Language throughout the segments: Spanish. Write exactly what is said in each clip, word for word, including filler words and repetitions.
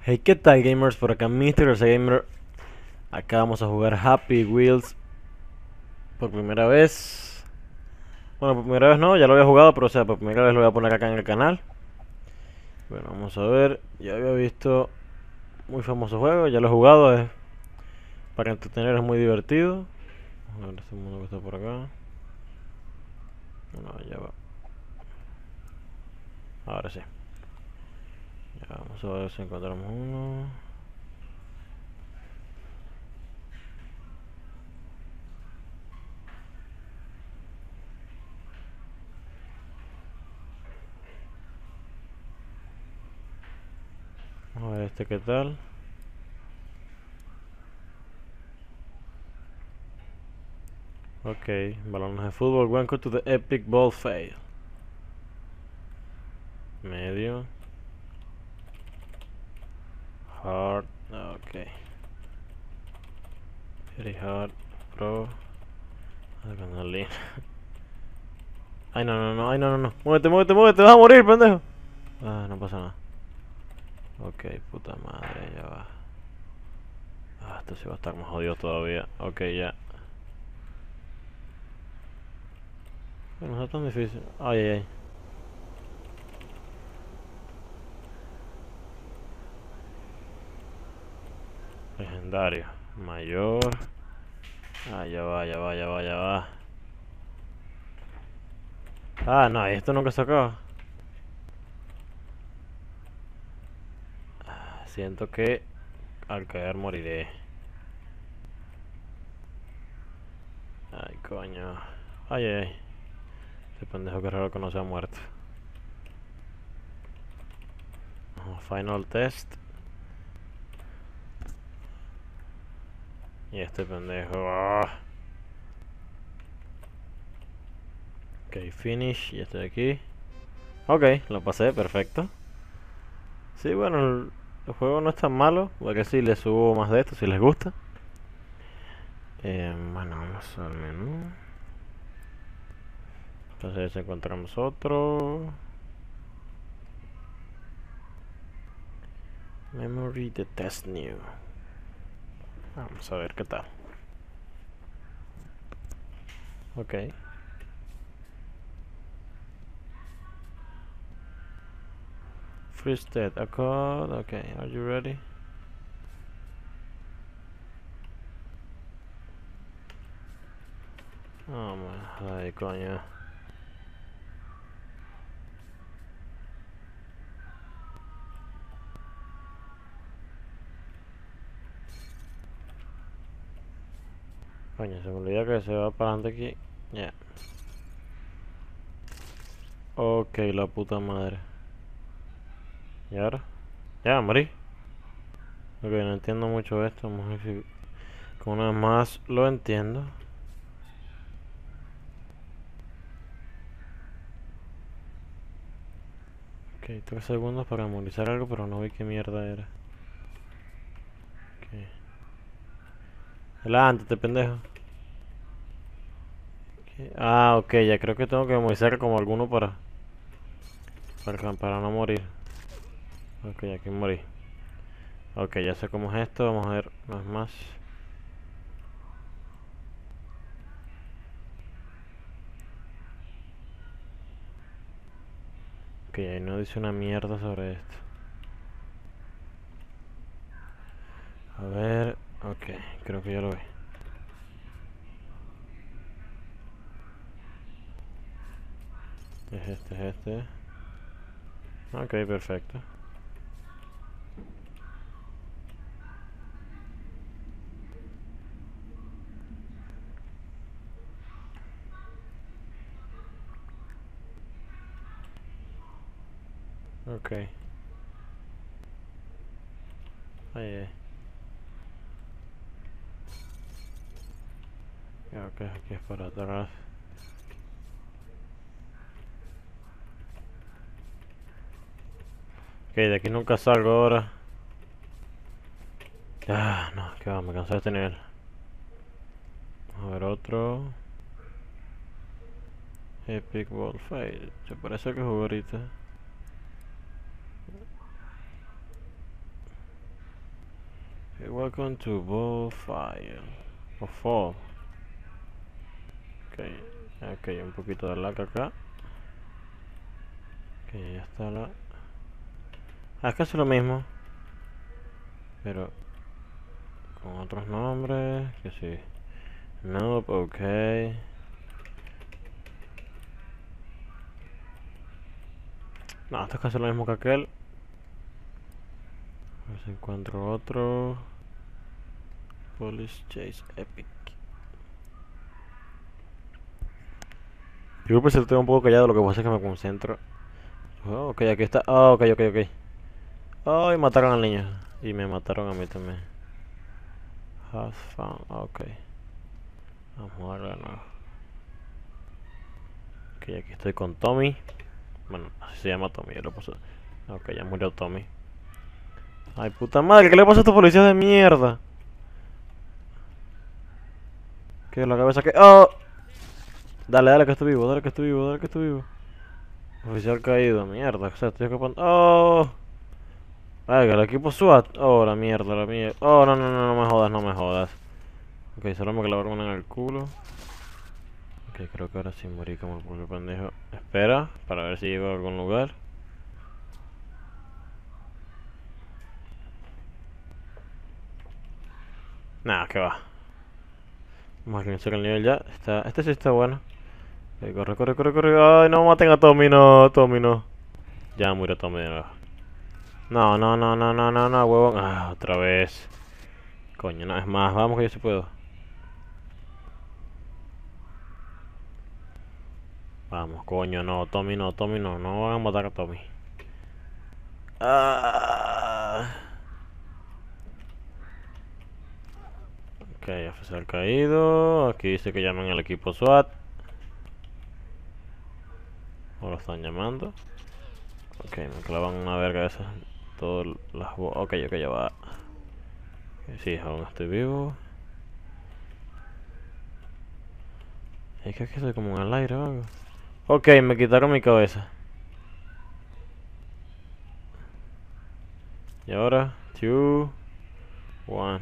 Hey, ¿qué tal, gamers? Por acá míster Gamer. Acá vamos a jugar Happy Wheels por primera vez. Bueno, por primera vez no, ya lo había jugado, pero o sea, por primera vez lo voy a poner acá en el canal. Bueno, vamos a ver. Ya había visto muy famoso juego, ya lo he jugado, es para entretener, es muy divertido. A ver este mundo que está por acá. No, ya va. Ahora sí. Ya vamos a ver si encontramos uno. Vamos a ver este qué tal. Ok, balones de fútbol. Welcome to the epic ball fail. Medio. Hard. Ok. Very hard. Pro. Adrenalina. Ay, no, no, no. Ay, no, no, no. Muévete, muévete, muévete. Vas a morir, pendejo. Ah, no pasa nada. Ok, puta madre, ya va. Ah, esto sí va a estar más jodido todavía. Ok, ya. Bueno, no está tan difícil. Ay, ay, ay. Legendario. Mayor. Ah, ya va, ya va, ya va, ya va. Ah, no, esto nunca se acaba. Siento que al caer moriré. Ay, coño. Ay, ay, ay. Ese pendejo que raro que no se ha muerto. Final test. Y este pendejo. ah. Ok, finish. Y este de aquí. Ok, lo pasé, perfecto. Sí, bueno, el, el juego no es tan malo. Porque si les subo más de esto, si les gusta. Eh, bueno, vamos al menú. Entonces encontramos otro. Memory the test new. Vamos a ver qué tal. Ok. Free state, a code. Okay, are you ready? Oh, man. Ay, coño. Coño, se me olvida que se va para adelante aquí. Ya. Yeah. Ok, la puta madre. ¿Y ahora? Ya, morí. Ok, no entiendo mucho esto. Vamos a ver si con una vez más lo entiendo. Ok, tres segundos para memorizar algo, pero no vi qué mierda era. Ok. Adelante, pendejo. Okay. Ah, ok, ya creo que tengo que memorizar como alguno para, para, para no morir. Ok, aquí morí. Ok, ya sé cómo es esto. Vamos a ver más más. Ok, ahí no dice una mierda sobre esto. A ver, ok, creo que ya lo vi. Es este, es este. Ok, perfecto. Ok. Ay, ay. Ok, aquí es para atrás. Ok, de aquí nunca salgo ahora. Ah, no, que va, me cansé de este nivel. A ver otro. Epic Ball Fight. Se parece que jugué ahorita. Okay, welcome to Bowfire. O Fall. Ok, ok, un poquito de lag acá. Ok, ya está la... Ah, es casi lo mismo. Pero con otros nombres. Que sí. Nope, ok. No, esto es casi lo mismo que aquel. A ver si encuentro otro. Police Chase Epic. Yo creo que estoy un poco callado, lo que pasa es que me concentro. Oh, ok, aquí está. Oh, ok, ok, ok. Oh, y mataron al niño. Y me mataron a mí también. Has found. Ok. Vamos a darle de nuevo. Ok, aquí estoy con Tommy. Bueno, así se llama Tommy, yo lo puse. Ok, ya murió Tommy. Ay, puta madre, ¿qué le pasa a estos policías de mierda? Que la cabeza que... ¡Oh! Dale, dale que estoy vivo, dale que estoy vivo, dale que estoy vivo. Oficial caído, mierda, o sea, estoy escapando. ¡Oh! Ay, el equipo SWAT. Oh, la mierda, la mierda. Oh, no, no, no, no me jodas, no me jodas. Ok, solo me clavaron una en el culo. Ok, creo que ahora sí morí como el propio pendejo. Espera, para ver si llego a algún lugar. Nah, que va. Vamos a que el nivel ya. Está, este sí está bueno. Ok, corre, corre, corre, corre. Ay, no maten a Tommy, no, Tommy, no. Ya murió Tommy de nuevo. No, no, no, no, no, no, no, huevón. Ah, otra vez. Coño, no, es más, vamos que yo sí puedo. Vamos, coño, no, Tommy no, Tommy no, no van a matar a Tommy. Ah. Ok, oficial caído. Aquí dice que llaman al equipo SWAT. O lo están llamando. Ok, me clavan una verga esa. Todas las... Ok, ok, ya va. Sí, aún estoy vivo. Es que aquí soy como en el aire o algo. Ok, me quitaron mi cabeza. Y ahora, two, one.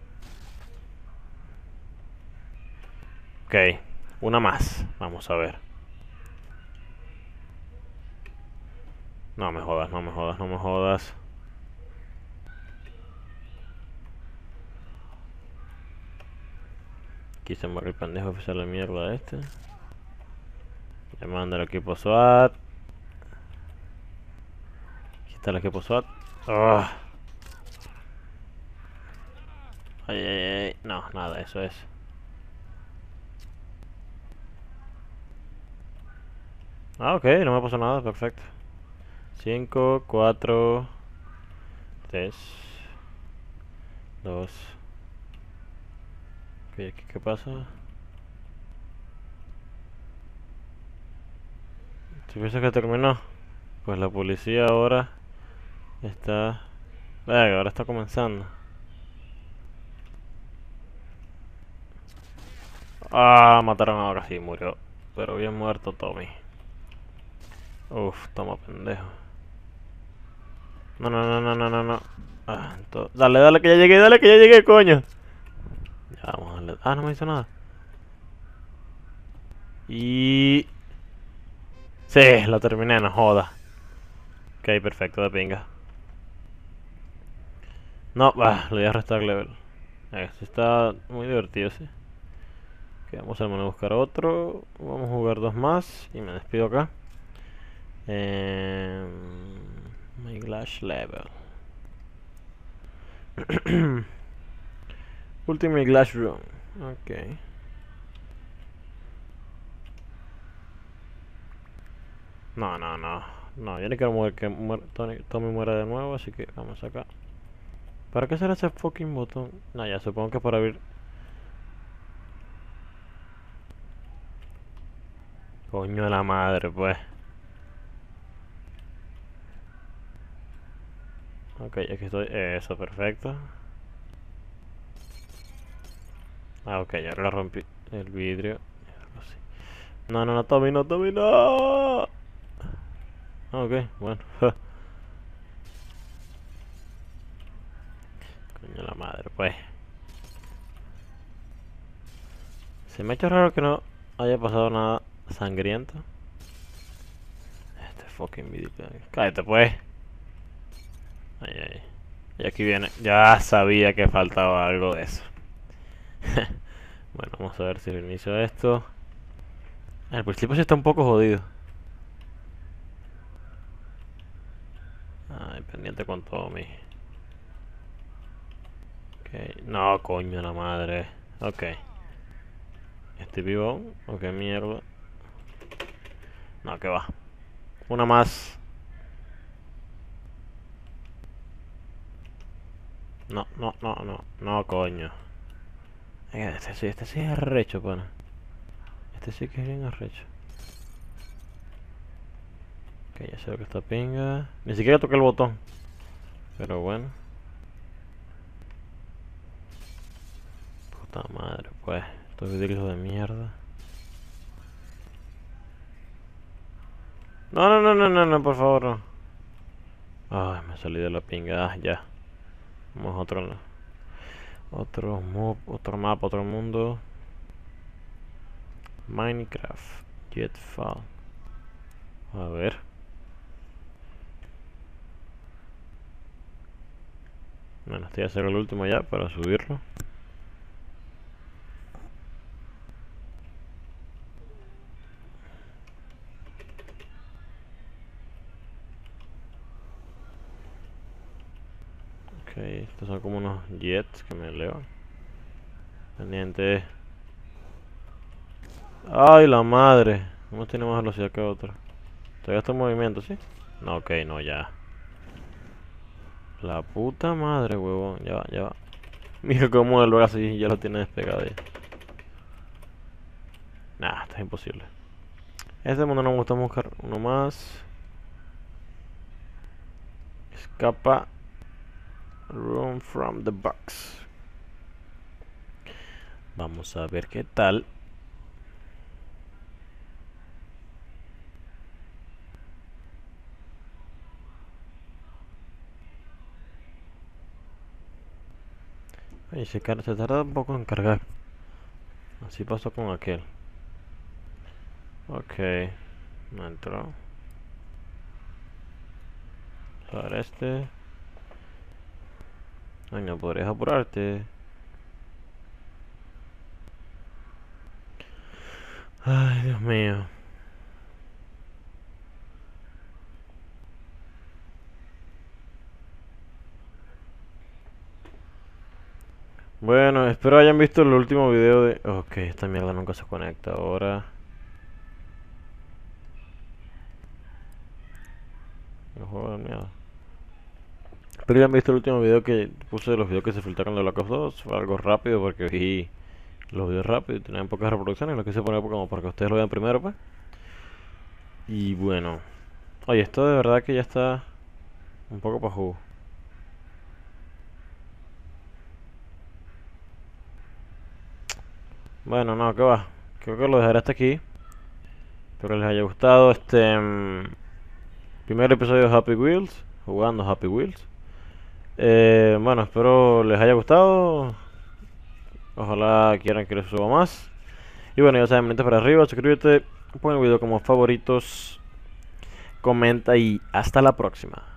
Ok, una más. Vamos a ver. No me jodas, no me jodas, no me jodas. Aquí se muere el pendejo oficial de mierda este. Llamando al equipo SWAT. Aquí está el equipo SWAT. Oh. Ay, ay, ay. No, nada, eso es. Ah, ok, no me pasó nada, perfecto. cinco, cuatro, tres, dos. Ok, aquí qué pasa. Si piensas que terminó, pues la policía ahora está... Venga, ahora está comenzando. Ah, mataron ahora sí, murió. Pero bien muerto Tommy. Uf, toma pendejo. No, no, no, no, no, no, no. Ah, dale, dale que ya llegué, dale que ya llegué, coño. Ya, vamos a darle. Ah, no me hizo nada. Y... Sí, lo terminé, no joda. Ok, perfecto, de pinga. No, bah, le voy a restar level. Esto está muy divertido, sí. Ok, vamos a buscar otro. Vamos a jugar dos más. Y me despido acá. Eh, my Glash level. Ultimate Glash Room. Ok. No, no, no. No, yo no quiero mover que muer Tony, Tommy muera de nuevo, así que vamos acá. ¿Para qué será ese fucking botón? No, ya supongo que es para abrir. Coño de la madre, pues. Ok, aquí estoy. Eso, perfecto. Ah, ok, ya ahora rompí el vidrio. No, no, no, Tommy, no, Tommy, no. Ok, bueno. Coño la madre, pues. Se me ha hecho raro que no haya pasado nada sangriento. Este fucking video. Cállate, pues. Ay, ay. Y aquí viene. Ya sabía que faltaba algo de eso. Bueno, vamos a ver si reinicio esto. El principio sí está un poco jodido. Ay, pendiente con todo mi. Ok. No, coño, la madre. Ok. Estoy vivo. Ok, mierda. No, que va. Una más. No, no, no, no. No, coño. Este sí, este sí es arrecho, pana. Este sí que es bien arrecho. Ok, ya sé lo que está pinga. Ni siquiera toqué el botón. Pero bueno. Puta madre, pues. Estos vidrios de mierda. No, no, no, no, no, no, por favor, no. Ay, me salí de la pinga. Ah, ya. Vamos a otro. Otro mob, otro mapa, otro mundo. Minecraft. Jetfall. A ver. Bueno, estoy a hacer el último ya para subirlo. Ok, estos son como unos jets que me elevan. Pendiente. Ay, la madre. Uno tiene más velocidad que otro. Todavía está en movimiento, ¿sí? No, ok, no, ya. La puta madre, huevón. Ya va, ya va. Mira cómo el brazo y ya lo tiene despegado ya. Nah, esto es imposible. Este mundo no me gusta buscar uno más. Escapa. Run from the box. Vamos a ver qué tal. Ay, se, car- se tarda un poco en cargar. Así pasó con aquel. Ok. No entró. Ahora este. Ay, no podrías apurarte. Ay, Dios mío. Bueno, espero hayan visto el último video de... Ok, esta mierda nunca se conecta ahora. El juego de mierda. Espero hayan visto el último video que puse de los videos que se filtraron de Black Ops dos. Fue algo rápido porque vi los videos rápido y tenían pocas reproducciones. Lo quise poner como para que ustedes lo vean primero, pues. Y bueno. Oye, esto de verdad que ya está un poco para jugo. Bueno, no, que va. Creo que lo dejaré hasta aquí. Espero les haya gustado este mm, primer episodio de Happy Wheels. Jugando Happy Wheels. Eh, bueno, espero les haya gustado. Ojalá quieran que les suba más. Y bueno, ya saben, para arriba, suscríbete, pon el video como favoritos, comenta y hasta la próxima.